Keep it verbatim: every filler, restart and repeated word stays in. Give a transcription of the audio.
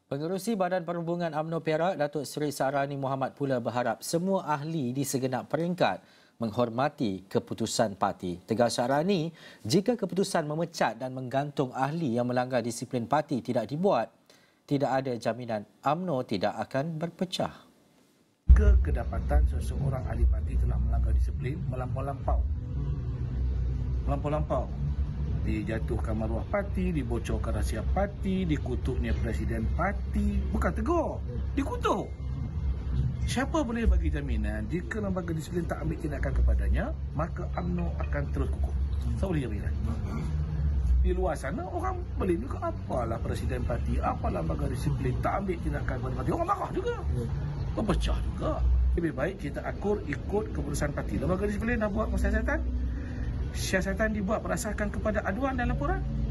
Pengerusi Badan Perhubungan UMNO Perak, Datuk Seri Sarani Muhammad pula berharap semua ahli di segenap peringkat menghormati keputusan parti. Tegas Sarani, jika keputusan memecat dan menggantung ahli yang melanggar disiplin parti tidak dibuat, tidak ada jaminan UMNO tidak akan berpecah. Ke kedapatan seseorang ahli parti telah melanggar disiplin melampau-lampau. Melampau-lampau. Dijatuhkan maruah parti, dibocorkan rahsia parti, dikutuknya presiden parti. Bukan tegur, dikutuk. Siapa boleh bagi jaminan jika lembaga disiplin tak ambil tindakan kepadanya, maka UMNO akan terus kukuh. Siapa boleh jaminan? Di luar sana orang boleh juga, apalah presiden parti, apalah lembaga disiplin tak ambil tindakan kepada parti. Orang marah juga. Berpecah juga. Lebih baik kita akur ikut keputusan parti. Lembaga disiplin nak buat siasatan, siasatan dibuat berdasarkan kepada aduan dan laporan.